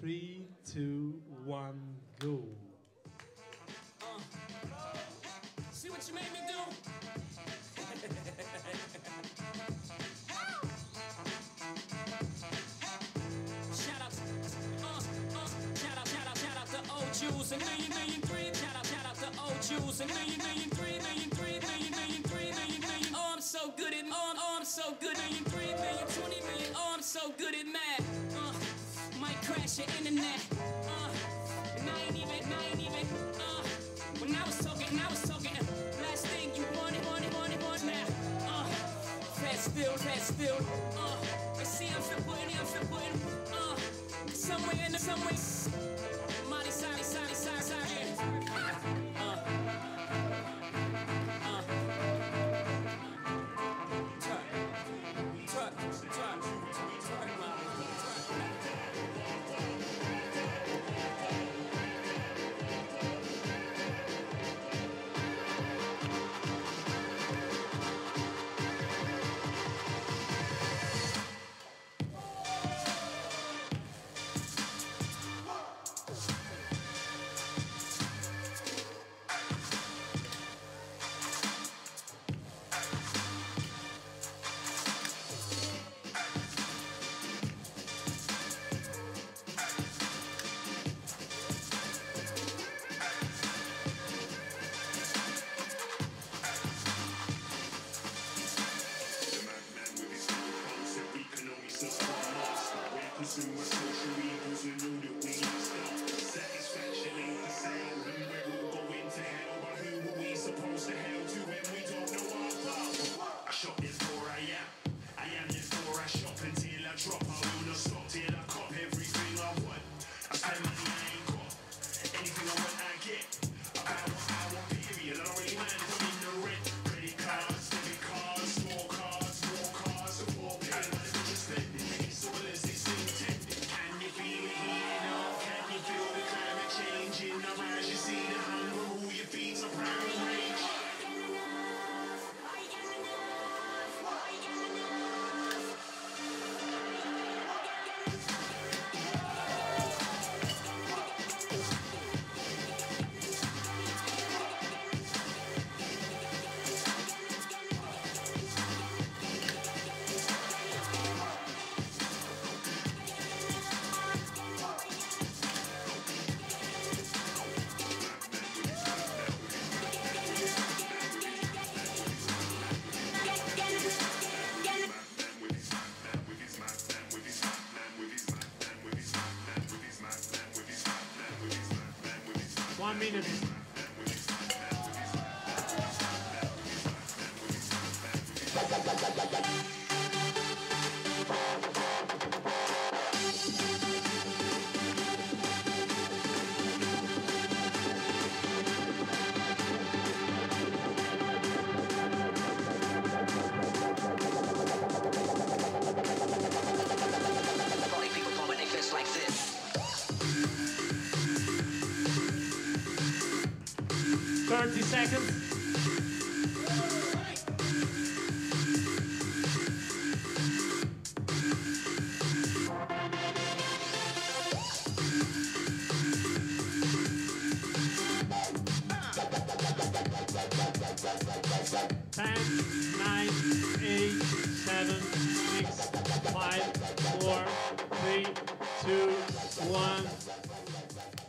3, 2, 1, go. See what you made me do? Shout out, shout out to old Jews, a million three. Shout out to old Jews, a million three. Oh, I'm so good at, I'm so good. Million 20 million. Oh, I'm so good at math. Might crash your internet. And I ain't even. When I was talking. Last thing you wanted now. Fast still. You see, I'm still putting. Somewhere. Mighty side. Consumer social evils and knew that we stop. Satisfaction ain't the same when we're all going to hell. But who are we supposed to hell to when we don't know our path? I shop this for I am this for I shop until I drop. I will not stop till I cop everything I want. I spend money I ain't got. Anything I want I get. I buy what I want, period. I don't really mind if I'm in the rent. Credit cards, debit cards, small cars, more cars, support pay. Whatever you're spending, it's all as it's intended. Can you feel it heating up? Can you feel the climate changing? Now as you see the hunger, all your feet are proud and rage. One minute. Only people call when they fist like this. 30 seconds. Ten, 9, 8, 7, 6, 5, 4, 3, 2, 1.